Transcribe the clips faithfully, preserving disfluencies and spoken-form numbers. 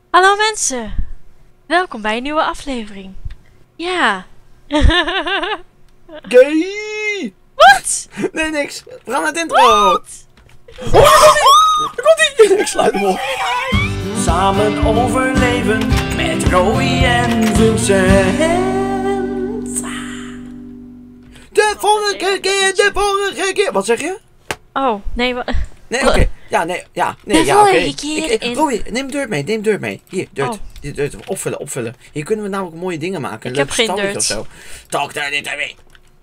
Hallo mensen, welkom bij een nieuwe aflevering. Ja. Gay! Wat? Nee, niks. We gaan naar het intro. Wat? Oh, daar komt ie. Ik sluit hem op. Samen overleven met Roy en Vincent. De vorige keer, de vorige keer. Wat zeg je? Oh, nee, wat? Nee, oké. Okay. Ja, nee, ja, nee, de ja, oké. vorige keer Ik, in... Roy, neem dirt mee, neem dirt mee. Hier, dirt. Oh. Dit dirt. Opvullen, opvullen. Hier kunnen we namelijk mooie dingen maken. Ik heb geen dirt. Of zo. Talk daar dit mee.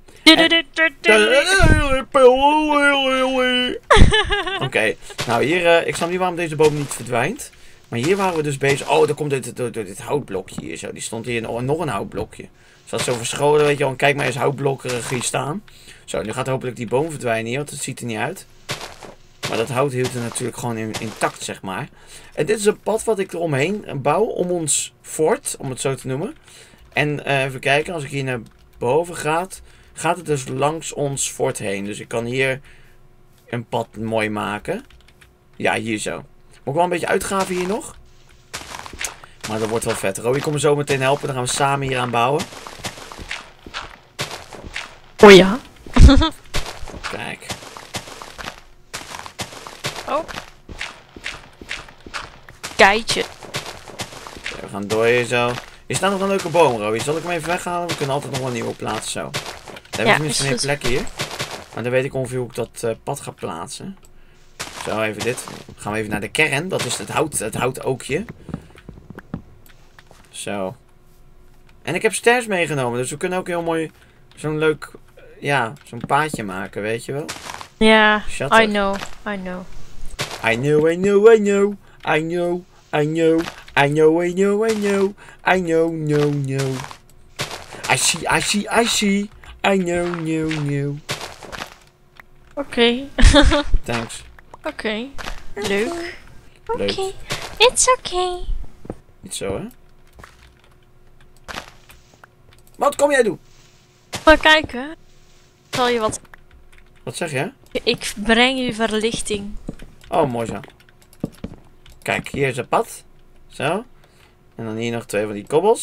Oké, okay. Nou hier, uh, ik snap niet waarom deze boom niet verdwijnt. Maar hier waren we dus bezig. Oh, daar komt dit, door, door dit houtblokje hier zo. Die stond hier nog, nog een houtblokje. Dus dat is zo verscholen, weet je wel. Kijk maar eens houtblokkerig hier staan. Zo, nu gaat hopelijk die boom verdwijnen hier, want het ziet er niet uit. Maar dat hout hield er natuurlijk gewoon in, intact, zeg maar. En dit is een pad wat ik eromheen bouw, om ons fort, om het zo te noemen. En uh, even kijken, als ik hier naar boven ga, gaat het dus langs ons fort heen. Dus ik kan hier een pad mooi maken. Ja, hier zo. Moet ik wel een beetje uitgraven hier nog. Maar dat wordt wel vet. Roy, kom me zo meteen helpen. Dan gaan we samen hier aan bouwen. Oh ja. Kijk. Oh. Keitje. Okay, we gaan door hier zo. Hier staat nog een leuke boom, Roy. Zal ik hem even weghalen? We kunnen altijd nog wel een nieuwe plaatsen zo. Dan hebben we tenminste meer plek hier. Maar dan weet ik ongeveer hoe ik dat uh, pad ga plaatsen. Zo, even dit. Dan gaan we even naar de kern. Dat is het hout, het houtookje. Zo. En ik heb stairs meegenomen. Dus we kunnen ook heel mooi zo'n leuk, ja, zo'n paadje maken, weet je wel? Ja, Shutter. I know, I know. I know, I know, I know. I know, I know. I know, I know, I know. I know, no, no. I see, I see, I see. I know, no, no. Oké. Okay. Thanks. Oké. Okay. Leuk. Oké. Leuk. Okay. It's okay. Niet zo, hè? Wat kom jij doen? Maar kijken. Zal je wat... Wat zeg je? Ik breng je verlichting. Oh, mooi zo. Kijk, hier is het pad. Zo. En dan hier nog twee van die kobbels.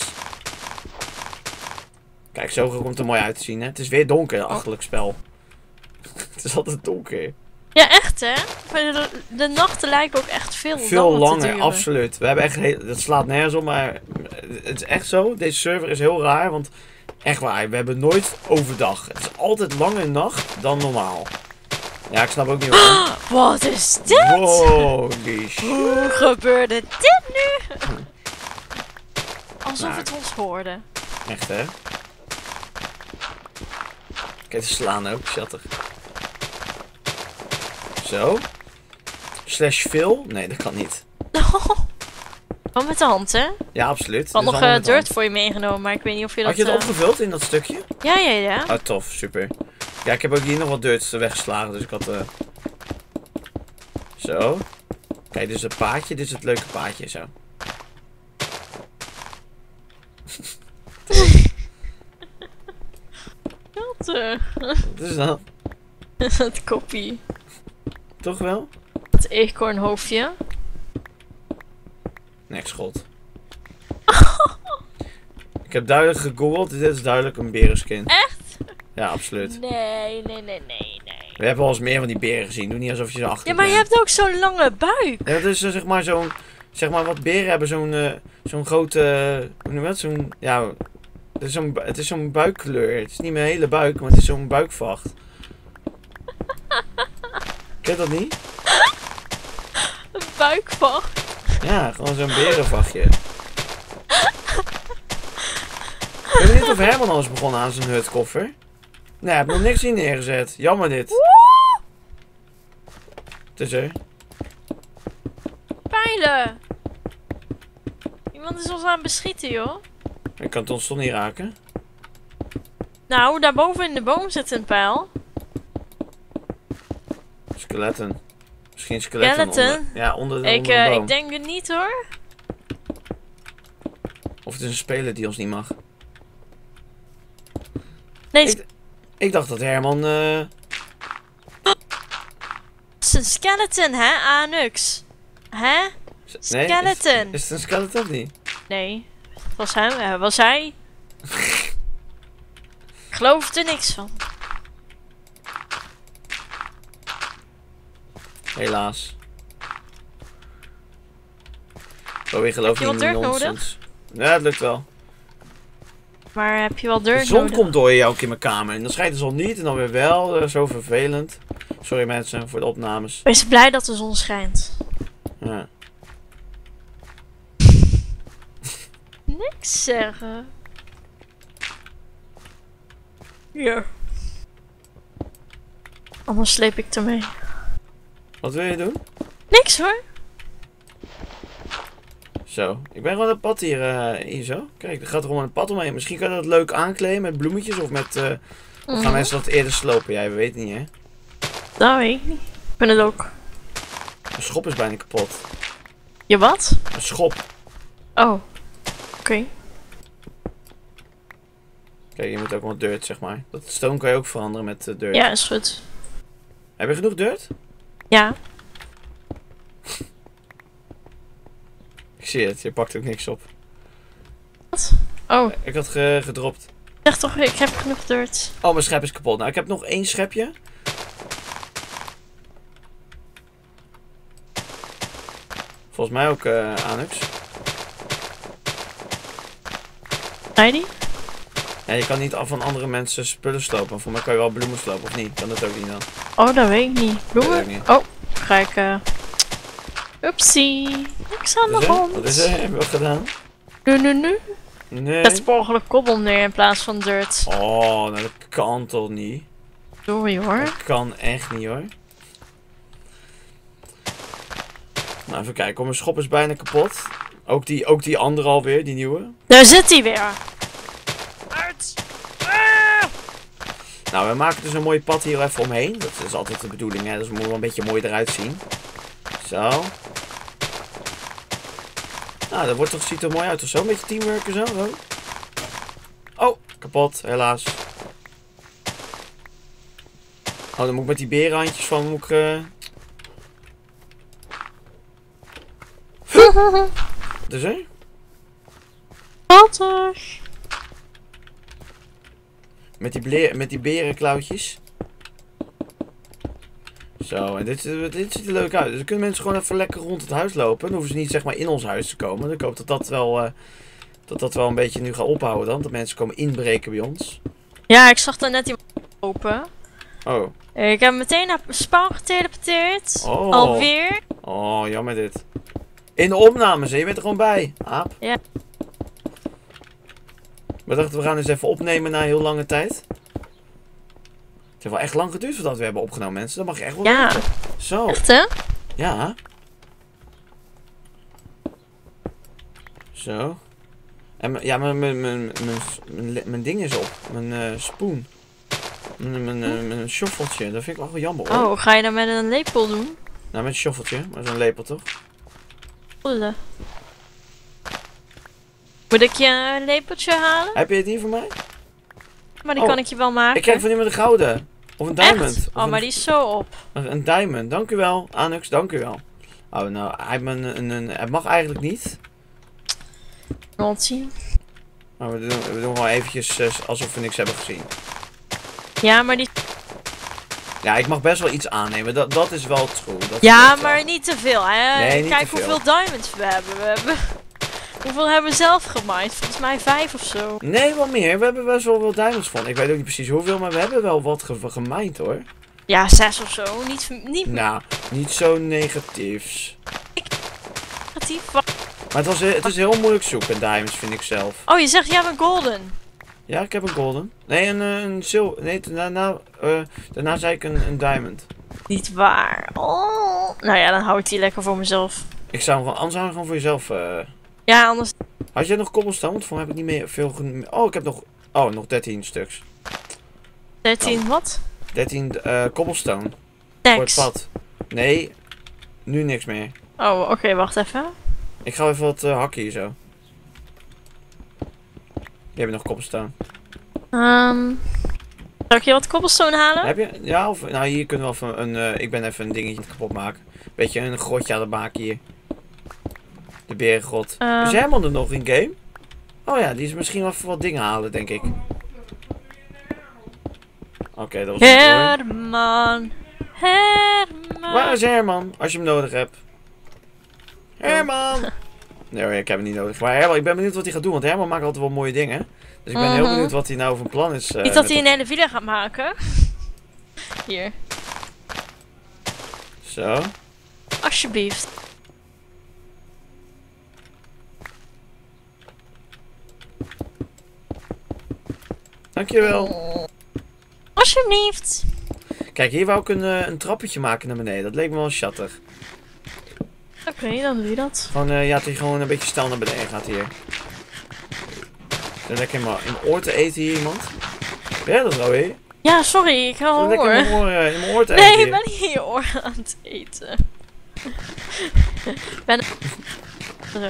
Kijk, zo komt het er mooi uit te zien, hè? Het is weer donker, een achterlijk spel. Het is altijd donker. Ja, echt, hè? De, de nachten lijken ook echt veel, veel langer, langer, te duren. absoluut. We hebben echt heel, dat slaat nergens op, maar het is echt zo. Deze server is heel raar, want echt waar, we hebben nooit overdag. Het is altijd langer nacht dan normaal. Ja, ik snap ook niet waarom. Wat is dit? Holy shit. Hoe gebeurde dit nu? Alsof Nou, het ons hoorde. echt, hè? Kijk, te slaan ook, schattig. Zo. Slash fill? Nee, dat kan niet. Gewoon met de hand, hè? Ja, absoluut. Ik had Dit nog is allemaal uh, met de hand. dirt voor je meegenomen, maar ik weet niet of je dat... Had je het uh... opgevuld in dat stukje? Ja, ja, ja. Oh, tof. Super. Ja, ik heb ook hier nog wat dirt weggeslagen, dus ik had... Uh... Zo. Kijk, dit is het paadje. Dit is het leuke paadje, zo. Wat? Uh... Wat is dat? dat koppie. Toch wel? Dat eekhoornhoofdje. Nee, schot. Ik heb duidelijk gegoogeld. Dit is duidelijk een berenskin. Echt? Ja, absoluut. Nee, nee, nee, nee, nee. We hebben wel eens meer van die beren gezien. Doe niet alsof je ze achter Ja, maar je hebt ook zo'n lange buik. Ja, dat is uh, zeg maar zo'n... Zeg maar wat beren hebben zo'n... Uh, zo'n grote... Uh, hoe noem je dat? Zo'n... Ja... Het is zo'n het is zo'n buikkleur. Het is niet mijn hele buik, maar het is zo'n buikvacht. Ken je dat niet? Een buikvacht. Ja, gewoon zo'n berenvachtje. Ik weet niet of Herman al is begonnen aan zijn hutkoffer. Nee, hij heeft nog niks in neergezet. Jammer dit. Het is er. Pijlen. Iemand is ons aan het beschieten, joh. Ik kan het ons toch niet raken. Nou, daarboven in de boom zit een pijl. Skeletten. Misschien skeletten Skeleton? onder. Ja, onder de, Ik, onder de uh, boom. ik denk het niet, hoor. Of het is een speler die ons niet mag. Nee, Ik, ik dacht dat Herman... Uh... het is een skeleton, hè, Anux. Hè? Nee, Skeleton. Is, is het een skeleton of niet? Nee. Was hij? Uh, was hij? Ik geloof er niks van. Helaas. Oh, weer geloof Heb je niet wat in dirt nonsens. Ja, het lukt wel. Maar heb je wel dirt De zon nodig? komt door je ook in mijn kamer. En dan schijnt de zon niet en dan weer wel. Uh, zo vervelend. Sorry mensen voor de opnames. Wees blij dat de zon schijnt. Ja. Niks zeggen. Ja. Anders sleep ik ermee. Wat wil je doen? Niks hoor. Zo, ik ben gewoon een pad hier, uh, hier zo. Kijk, er gaat er gewoon een pad omheen. Misschien kan je dat leuk aankleden met bloemetjes of met... Uh, of gaan mensen dat eerder slopen? Jij ja, weet niet, hè? Dat weet ik niet. Ik ben het ook. Een schop is bijna kapot. Je wat? Een schop. Oh. Oké. Okay. Kijk, je moet ook wat dirt, zeg maar. Dat stone kan je ook veranderen met uh, dirt. Ja, is goed. Heb je genoeg dirt? Ja. Ik zie het, je pakt ook niks op. Wat? Oh. Ik had ge gedropt. Zeg toch, ik heb genoeg dirt. Oh, mijn schep is kapot. Nou, ik heb nog één schepje. Volgens mij ook uh, Anux. Ga je die? Ja, je kan niet af van andere mensen spullen slopen. Voor mij kan je wel bloemen slopen, of niet? Kan dat ook niet dan? Oh, dat weet ik niet. Bloemen? Dat weet ik niet. Oh, ga ik... Uh... Oepsie. Niks aan de hand. Wat is er? Hebben we gedaan? Nu, nu, nu. Nee. Dat is per ongeluk kobbel neer in plaats van dirt. Oh, nou dat kan toch niet? Sorry hoor. Dat kan echt niet hoor. Nou, even kijken. Mijn schop is bijna kapot. Ook die, ook die andere alweer, die nieuwe. Daar zit hij weer. Uit. Ah! Nou, we maken dus een mooi pad hier even omheen. Dat is altijd de bedoeling, hè. Dus het moet wel een beetje mooi eruit zien. Zo. Nou, dat wordt toch, ziet er mooi uit of zo. Een beetje teamwork en zo. zo. Oh, kapot, helaas. Oh, dan moet ik met die berenhandjes van moet ik... Uh... Wat is er? Schattig. Met die, met die berenklauwtjes. Zo, en dit, dit ziet er leuk uit. Dus dan kunnen mensen gewoon even lekker rond het huis lopen. Dan hoeven ze niet zeg maar in ons huis te komen. Ik hoop dat dat wel, uh, dat dat wel een beetje nu gaat ophouden dan. Dat mensen komen inbreken bij ons. Ja, ik zag daar net iemand open. Oh. Ik heb meteen naar Spawn geteleporteerd. Oh. Alweer. Oh, jammer dit. In de opnames, hè? Je bent er gewoon bij. Aap. Ja. We dachten, we gaan eens even opnemen na heel lange tijd. Het heeft wel echt lang geduurd voordat we hebben opgenomen, mensen. Dat mag je echt wel Ja. weten. Zo. Echt hè? Ja. Zo. En ja, mijn, mijn, mijn, mijn, mijn ding is op. Mijn uh, spoen. Mijn, mijn, uh, mijn shoffeltje. Dat vind ik wel jammer hoor. Oh, ga je dat met een lepel doen? Nou, met een shoffeltje. Maar zo'n lepel toch? Volle. Moet ik je een lepeltje halen? Heb je het niet voor mij? Maar die Oh. kan ik je wel maken. Ik krijg van iemand een gouden. Of een diamond. Echt? Of Oh, een, maar die is zo op. een, een diamond. Dank u wel, Anux. Dank u wel. Oh, nou, hij, heeft me een, een, een, het mag eigenlijk niet. Noltje. Maar we doen, we doen gewoon eventjes uh, alsof we niks hebben gezien. Ja, maar die... Ja, ik mag best wel iets aannemen. Dat, dat is wel true. Dat Ja, klopt wel. maar niet te veel, hè? Nee, niet Kijk te veel. hoeveel diamonds we hebben. We hebben... Hoeveel hebben we zelf gemined? Volgens mij vijf of zo. Nee, wel meer. We hebben best wel wat diamonds van. Ik weet ook niet precies hoeveel, maar we hebben wel wat ge gemined hoor. Ja, zes of zo. Niet, niet Nou, niet zo negatiefs. negatief. Maar het, was, het is heel moeilijk zoeken, diamonds, vind ik zelf. Oh, je zegt jij bent golden. Ja, ik heb een golden. Nee, een, uh, een zilver. Nee, daarna, uh, daarna zei ik een, een diamond. Niet waar. Oh. Nou ja, dan hou ik die lekker voor mezelf. Ik zou hem gewoon, anders zou je hem gewoon voor jezelf... Uh... Ja, anders... Had jij nog cobblestone? Want voor mij heb ik niet meer veel... Gen... Oh, ik heb nog... Oh, nog dertien stuks. dertien Oh. wat? dertien uh, cobblestone. Voor het Thanks. pad. Nee, nu niks meer. Oh, oké, okay, wacht even. Ik ga even wat uh, hakken hier zo. Je hebt nog cobblestone. Um, zal ik je wat cobblestone halen? Heb je? Ja, of... Nou, hier kunnen we even een... Uh, ik ben even een dingetje kapot maken. Beetje een grotje aan het maken hier. De berengod. Um, Is Herman er nog in game? Oh ja, die is misschien wel even wat dingen halen, denk ik. Oké, okay, dat was het. Herman. Herman. Waar is Herman? Als je hem nodig hebt. Herman! Nee hoor, ik heb hem niet nodig. Maar Herman, ik ben benieuwd wat hij gaat doen. Want Herman maakt altijd wel mooie dingen. Dus ik ben uh-huh. heel benieuwd wat hij nou van plan is. Uh, Niet dat hij een hele video gaat maken. Hier. Zo. Alsjeblieft. Dankjewel. Alsjeblieft. Kijk, hier wou ik een, uh, een trappetje maken naar beneden. Dat leek me wel schattig. Oké, okay, dan doe je dat. Gewoon, uh, ja, dat hij gewoon een beetje snel naar beneden gaat hier. Zo lekker in mijn oor te eten hier iemand. Ben jij dat, Rowie? Ja, sorry, ik hou lekker in mijn oor, uh, in mijn oor te eten. Nee, hier. ik ben niet in je oor aan het eten. ben... Zo.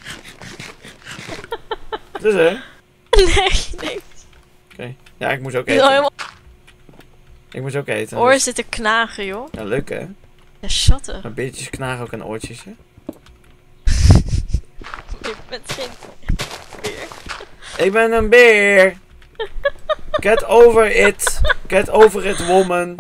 Dus hè? Nee, nee. Oké. Okay. Ja, ik moest ook eten. Helemaal... Ik moest ook eten. Oor dus... zit te knagen, joh. Ja, leuk hè? Ja, schatten. Maar beetjes knagen ook aan oortjes, hè? Je bent geen beer. Ik ben een beer. Get over it. Get over it, woman.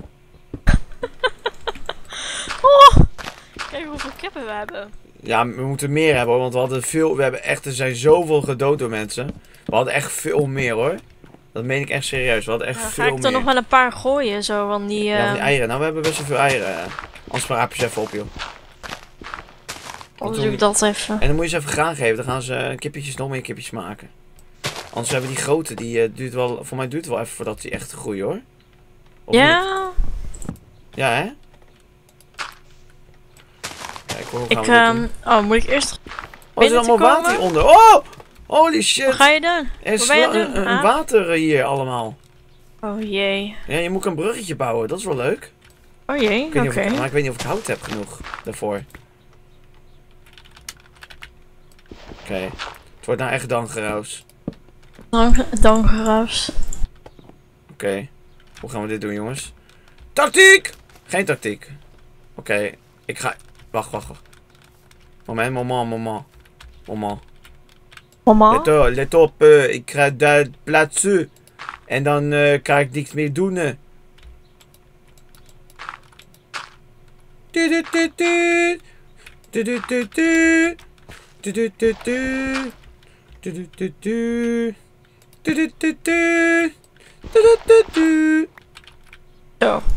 Oh, kijk hoeveel kippen we hebben. Ja, we moeten meer hebben hoor, want we hadden veel, we hebben echt, er zijn zoveel gedood door mensen. We hadden echt veel meer hoor. Dat meen ik echt serieus, we hadden echt Nou, veel ga meer. ik er nog wel een paar gooien, zo van die... Uh... Ja, van die eieren. Nou, we hebben best wel veel eieren. Anders spaar je even op, joh. Dan doe ik dat even. En dan moet je ze even graan geven, dan gaan ze uh, kippetjes, nog meer kippetjes maken. Anders hebben die grote, die uh, duurt wel, voor mij duurt het wel even voordat die echt groeien hoor. Of ja? Niet? Ja, hè? Kijk, hoe gaan ik, we um, oh, moet ik eerst... Oh, er is allemaal water hieronder. Oh! Holy shit! Wat ga je doen? Er is Wat ben je een, doen? een Ah? water hier allemaal. Oh jee. Ja, je moet een bruggetje bouwen, dat is wel leuk. Oh jee, oké. Okay. Maar ik weet niet of ik hout heb genoeg daarvoor. Oké. Okay. Het wordt nou echt dangeroos. Dangeroos. Oké. Okay. Hoe gaan we dit doen, jongens? Tactiek! Geen tactiek. Oké. Okay. Ik ga... Wacht, wacht, wacht. Moment, moment, moment. Moment. Mama? Let op, let op. Uh, ik ga daar plaatsen. En dan uh, kan ik niks meer doen. Uh. Zo.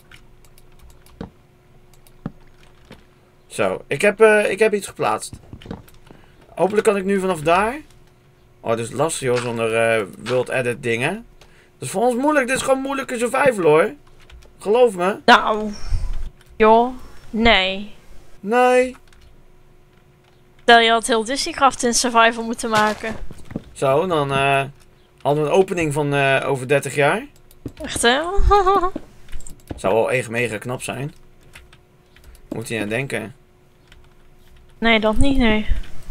Zo, ik heb, uh, ik heb iets geplaatst. Hopelijk kan ik nu vanaf daar. Oh, dit is lastig joh, zonder uh, World Edit dingen. Dat is voor ons moeilijk, dit is gewoon moeilijke survival hoor. Geloof me. Nou. Joh. Nee. Nee. Stel je had heel Disneycraft in survival moeten maken. Zo, dan uh, hadden we een opening van uh, over dertig jaar. Echt hè? Zou wel echt mega knap zijn. Moet je aan denken. Nee, dat niet, nee.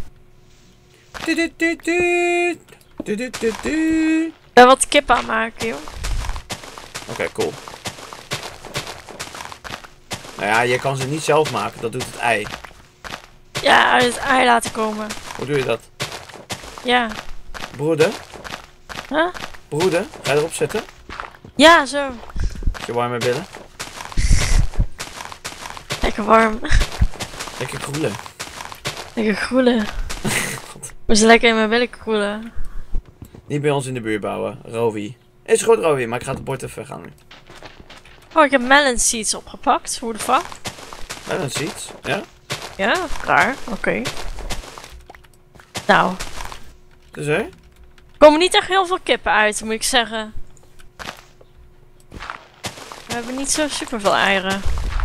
Ik ben wat kip aanmaken, joh. Oké, okay, cool. Nou ja, je kan ze niet zelf maken, dat doet het ei. Ja, uit het ei laten komen. Hoe doe je dat? Ja. Broeden? Huh? Broeden? Ga je erop zetten? Ja, zo. Je warme billen? Lekker warm. Lekker koelen. Lekker koelen. Moest lekker in mijn billen koelen. Niet bij ons in de buurt bouwen, Rowie. Is goed Rowie, maar ik ga het bord even gaan. Oh, ik heb melon seeds opgepakt. Hoe de fuck? Melon seeds? Ja? Ja, klaar. Oké. Okay. Nou. Dus hè? Er komen niet echt heel veel kippen uit, moet ik zeggen. We hebben niet zo super veel eieren.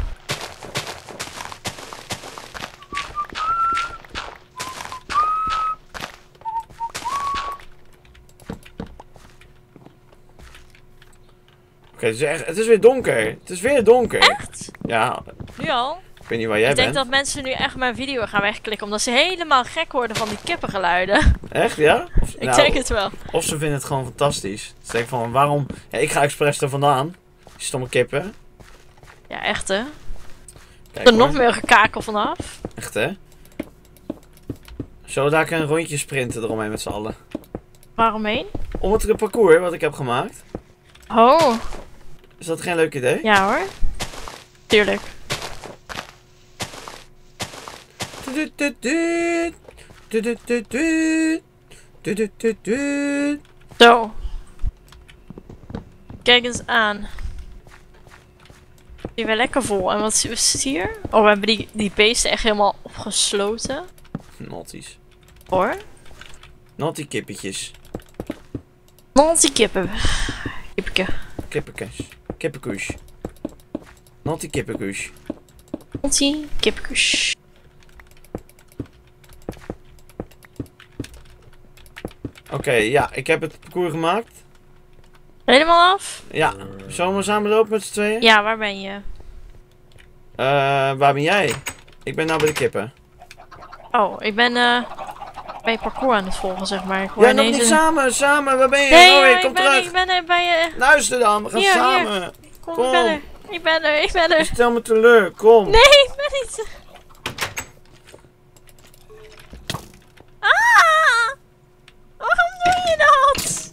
Oké, het, het is weer donker. Het is weer donker. Echt? Ja. Nu al? Ik weet niet waar jij ik bent. Ik denk dat mensen nu echt mijn video gaan wegklikken, omdat ze helemaal gek worden van die kippengeluiden. Echt, ja? Of, ik nou, denk het wel. Of ze vinden het gewoon fantastisch. Ze denken van, waarom... Ja, ik ga expres er vandaan. Die stomme kippen. Ja, echt hè? Kijk, er nog meer gekakel vanaf. Echt hè? Zullen we daar een rondje sprinten eromheen met z'n allen? Waaromheen? Om het parcours wat ik heb gemaakt. Oh. Is dat geen leuk idee? Ja hoor. Tuurlijk. Zo. Kijk eens aan. Die weer lekker vol. En wat is hier? Oh, we hebben die, die beesten echt helemaal opgesloten. Notties. Hoor. Naughty kippetjes. Naughty kippen. Kippeke. Kippekus. Kippekus. Naughty kippekus. Naughty kippekus. Oké, okay, ja, ik heb het parcours gemaakt. Helemaal af? Ja. Zullen we maar samen lopen met z'n tweeën? Ja, waar ben je? Uh, waar ben jij? Ik ben nou bij de kippen. Oh, ik ben uh, bij je parcours aan het volgen, zeg maar. Ik ja, nog niet een... samen, samen, waar ben je? Nee, oh, ja, kom ik ben, terug. Ik ben er bij je. Luister dan, we gaan hier, samen. Hier. Kom, kom. Ik ben er. Ik ben er, ik ben er. Stel me teleur, kom. Nee, ik ben niet. Ah! Waarom doe je dat?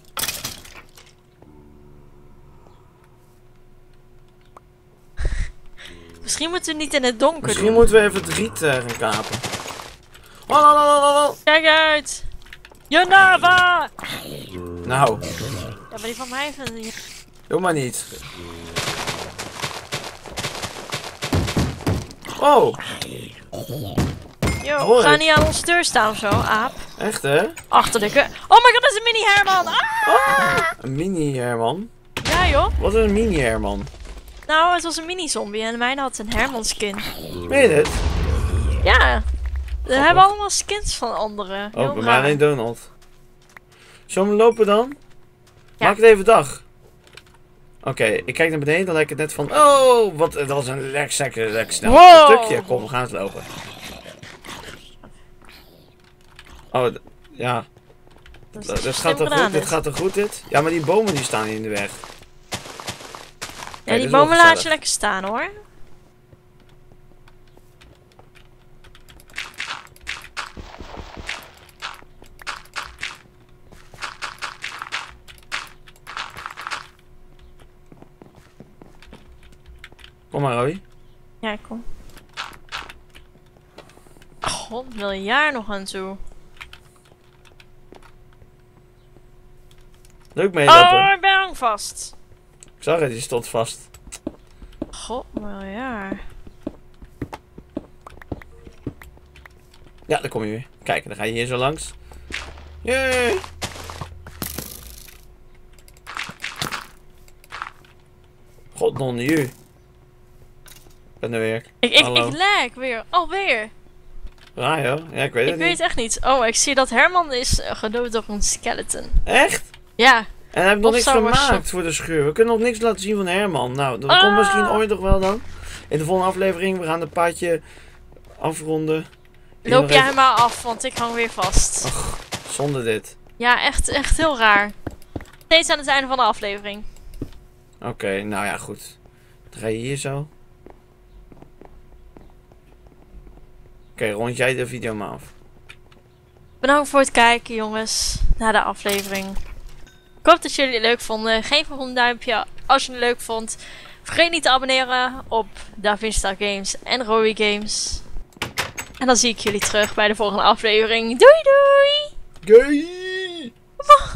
Misschien moeten we niet in het donker Misschien doen. moeten we even het riet uh, gaan kapen. Oh, oh, oh, oh. Kijk uit! Jonava! Nou. Ja, maar die van mij vinden die... Doe maar niet. Oh. Yo, Hoi. ga niet aan onze deur staan of zo, aap. Echt hè? Achter de ke... Oh my god, dat is een mini Herman! Ah! Oh, een mini Herman. Ja joh. Wat is een mini Herman? Nou, het was een mini zombie en mijn had een Herman skin. Weet je het? Ja. We hebben allemaal skins van anderen. Oh, bij mij alleen Donald. Zullen we lopen dan? Ja. Maak het even dag. Oké, okay, ik kijk naar beneden, dan lijkt het net van... Oh, wat, dat was een lekker, lekker, lekker snel wow. stukje. Kom, we gaan eens lopen. Oh, ja. Dat dit, dit, gaat er goed, dit gaat er goed, dit. Ja, maar die bomen die staan hier in de weg. Ja, die bomen laat je lekker staan, hoor. Kom maar, Roy. Ja, kom. God, miljard nog aan toe. Leuk meelopen. Oh, ik ben hang vast. Ik zag het, die stond vast. God, miljard. Ja, daar kom je weer. Kijk, dan ga je hier zo langs. Yay! God, non je. Ik ben er weer. Ik, ik, Hallo. ik lag weer. Alweer. Raar joh. Ja, ik weet Ik het weet niet. het echt niet. Oh, ik zie dat Herman is uh, gedood door een skeleton. Echt? Ja. En hij heeft nog Of niks zou maar gemaakt zo- voor de schuur. We kunnen nog niks laten zien van Herman. Nou, dat Ah. komt misschien ooit nog wel dan. In de volgende aflevering, we gaan het paadje afronden. Hier Loop nog jij even- maar af, want ik hang weer vast. Ach, zonder dit. Ja, echt, echt heel raar. Steeds aan het einde van de aflevering. Oké, okay, nou ja, goed. Dan ga je hier zo. Oké, okay, rond jij de video maar af. Bedankt voor het kijken, jongens, naar de aflevering. Ik hoop dat jullie het leuk vonden. Geef me een duimpje als je het leuk vond. Vergeet niet te abonneren op Davinstar Games en Rowie Games. En dan zie ik jullie terug bij de volgende aflevering. Doei doei! Gay!